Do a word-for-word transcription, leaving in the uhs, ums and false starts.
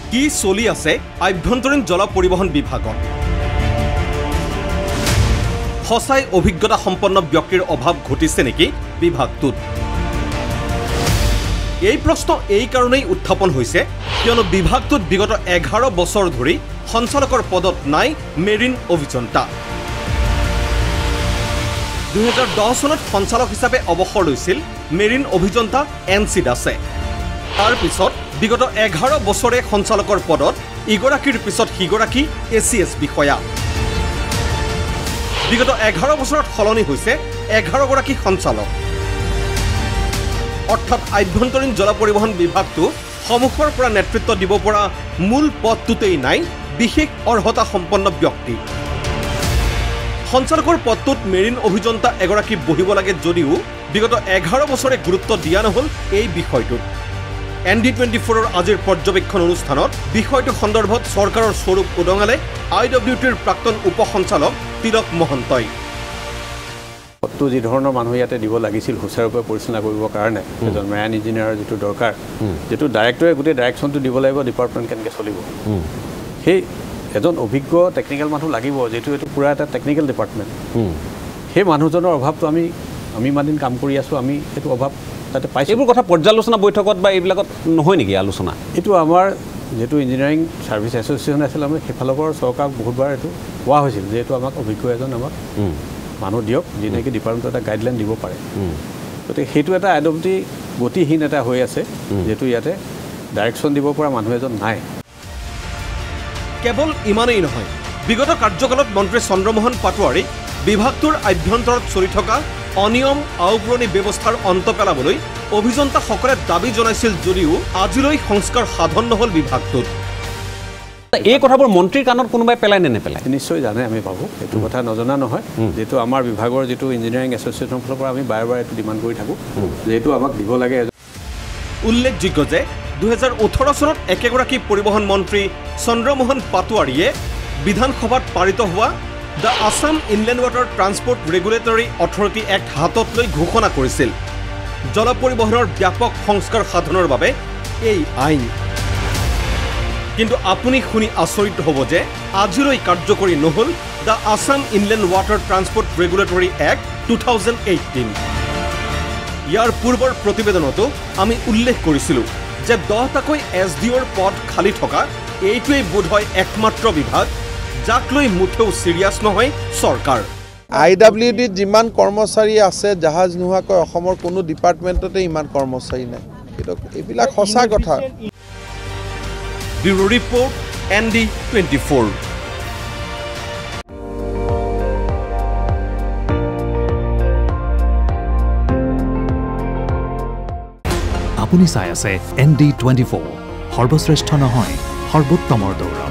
কি চলি আছে আভ্যন্তৰীণ জল পৰিবহণ বিভাগত সঁচাই অভিজ্ঞতা সম্পন্ন ব্যক্তিৰ অভাৱ ঘটিছে নেকি বিভাগটোত এই প্ৰশ্ন এই কাৰণেই উত্থাপন হৈছে কিয়নো বিভাগটোত বিগত এঘাৰ বছৰ ধৰি সঞ্চালকৰ পদত নাই মেৰিন অভিযন্তা দুই হাজাৰ দহ চনত সঞ্চালক হিচাপে অৱসৰ লৈছিল মেৰিন অভিযন্তা এন চি দাসে তাৰ পিছত বিগত এঘাৰ বছৰে সঞ্চালকৰ পদত ইগৰাকীৰ পিছত সিগৰাকী এ চি এছ বিষয়া বিগত এঘাৰ বছৰত সলনি হৈছে এঘাৰ গৰাকী সঞ্চালক অৰ্থাৎ আভ্যন্তৰীণ জল পৰিবহণ বিভাগটো সমুখৰ পৰা নেতৃত্ব দিব পৰা মূল পদটোতেই নাই বিশেষ অৰ্হতা সম্পন্ন ব্যক্তি সঞ্চালকৰ পদটোত মেৰিন অভিযন্তা এগৰাকী বহিব লাগে যদিও বিগত এঘাৰ বছৰে গুৰুত্ব দিয়া নহল এই বিষয়টোত এন ডি টুৱেণ্টি ফ'ৰৰ আজিৰ পৰ্যবেক্ষণ অনুষ্ঠানত বিষয়টো সন্দৰ্ভত চৰকাৰৰ স্বৰূপ উদঙালে আই ডব্লিউ টিৰ প্ৰাক্তন উপ সঞ্চালক তিলক মহন্তই পদটো যি ধৰণৰ মানুহ ইয়াতে দিব লাগিছিল সুচাৰুৰূপে পৰিচালনা কৰিবৰ কাৰণে এজন মেৰিন ইঞ্জিনিয়াৰৰ যিটো দৰকাৰ যিটো ডাইৰেক্টৰে গোটেই ডাইৰেকশ্যনটো দিব লাগিব ডিপাৰ্টমেণ্ট কেনেকৈ চলিব সেই এজন অভিজ্ঞ টেকনিকেল মানুহ লাগিব যিটো এইটো পুৰা এটা টেকনিকেল ডিপাৰ্টমেণ্ট সেই মানুহজনৰ অভাৱটো আমি আমি ইমান দিন কাম কৰি আছোঁ আমি সেইটো অভাৱ তাতে পাইছোঁ এইবোৰ কথা পৰ্যালোচনা বৈঠকত বা এইবিলাকত নহয় নেকি আলোচনা এইটো আমাৰ যেটো ইঞ্জিনিয়াৰিং সাৰ্ভিস এসোসিয়েশন আছিল আমি সেফালৰ পৰা চৰকাৰক বহুতবাৰ এইটো কোৱা হৈছিল যে এইটো আমাক অভিজ্ঞ এজন আমাক মানুহ দিয়ক যিনে কি ডিপাৰ্টমেণ্ট এটা গাইডলাইন দিব পাৰে গতিকে সেইটো এটা আইডেণ্টি গতিহীন এটা হৈ আছে যেটো ইয়াতে ডাইৰেকশ্যন দিব পৰা মানুহ এজন নাই কেৱল ইমানেই নহয় বিগত কাৰ্যকালত মন্ত্ৰী চন্দ্ৰমোহন পাটোৱাৰী বিভাগটোৰ আভ্যন্তৰত চলি থকা অনিয়ম আউপুৰণি ব্যৱস্থাৰ অন্ত পেলাবলৈ অভিযন্তাসকলে দাবী জনাইছিল যদিও আজিলৈ সংস্কাৰ সাধন নহল বিভাগটোত এই কথাবোৰ মন্ত্ৰীৰ কাণত কোনোবাই পেলাই নে নেপেলাই নিশ্চয় জানে আমি ভাবো এইটো কথা নজনা নহয় যেটো আমাৰ বিভাগৰ যেটো ইঞ্জিনিয়াৰিং এসোসিয়েশনৰ ফালৰ পৰা আমি বাৰে বাৰে এইটো ডিমান্ড কৰি থাকো যেটো আমাক দিব লাগে উল্লেখযোগ্য যে দুই হাজাৰ ওঠৰ চনত একেগৰাকী পৰিবহণ মন্ত্ৰী চন্দ্ৰমোহন পাটোৱাৰীয়ে বিধানসভাত পাৰিত হোৱা the Assam inland water transport regulatory authority act হাতত লৈ ঘোষণা কৰিছিল জল পৰিবহণৰ ব্যাপক সংস্কাৰ সাধনৰ বাবে এই আইন কিন্তু আপুনি শুনি আচৰিত হ'ব যে আজিলৈ কাৰ্যকৰী নহল the Assam inland water transport regulatory act two thousand eighteen ইয়াৰ পূৰ্বৰ প্ৰতিবেদনতো আমি উল্লেখ কৰিছিলোঁ যে দহটাকৈ এছ ডি অ'ৰ পদ খালী থকা এইটোৱেই বোধ হয় একমাত্ৰ বিভাগ যাক লৈ মুঠেও চিৰিয়াছ নহয় চৰকাৰ আই ডব্লিউ ডিত যিমান কৰ্মচাৰী আছে জাহাজ নোহোৱাকৈ অসমৰ কোনো ডিপাৰ্টমেণ্টতে ইমান কৰ্মচাৰী নাই এইবিলাক সঁচা কথা bureau report N D twenty four আপুনি চাই আছে এন ডি টুৱেণ্টি ফ'ৰ সৰ্বশ্ৰেষ্ঠ নহয় সৰ্বোত্তমৰ দৌৰ